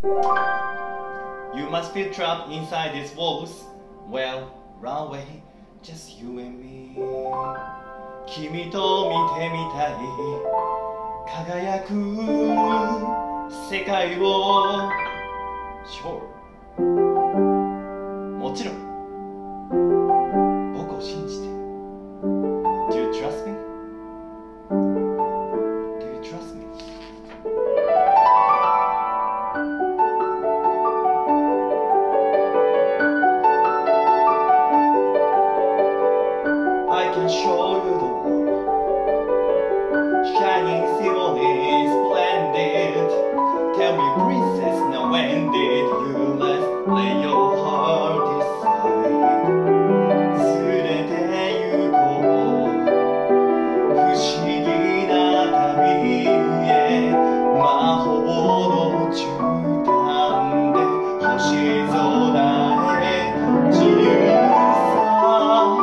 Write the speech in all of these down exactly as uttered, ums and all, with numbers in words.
You must feel trapped inside these walls. Well, run away, just you and me. 君と見てみたい輝く世界を Sure もちろん僕を信じて Do you trust me? Do you trust me? I can show you the world Shining silverly splendid Tell me princess now when did you last lay your heart aside 連れて行こう不思議な旅へ魔法の絨毯で星空へ自由さ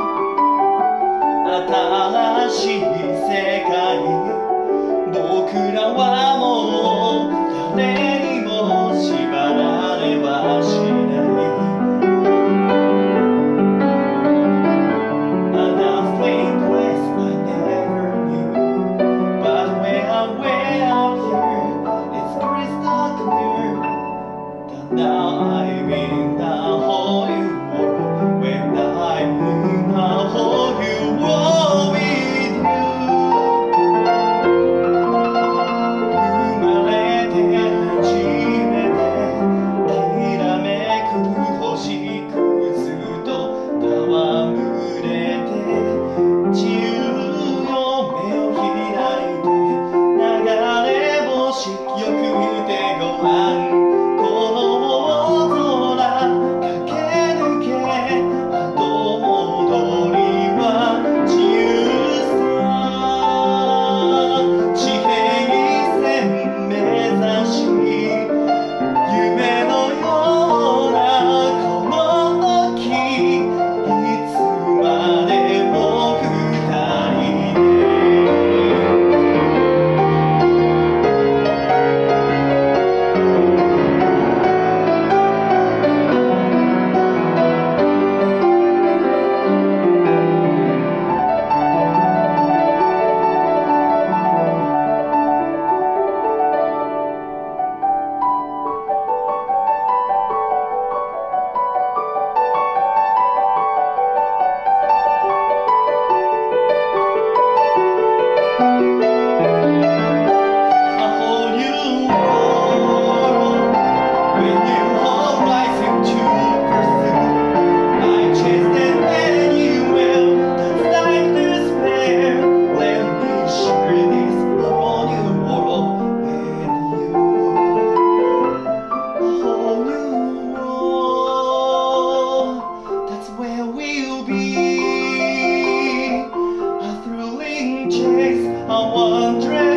新しい世界僕らはもう誰にも縛られはしない A dazzling place I never knew But when I'm way up here It's crystal clear That now I'm in the whole new world When I'm in the whole new world with you 生まれて初めてきらめく星屑と戯れて自由よ目を開いて流れ星よく見てごらんこの大空駆け抜け後戻りは自由さ地平線目指し夢のようなこの時いつまでも二人でChase a wondrous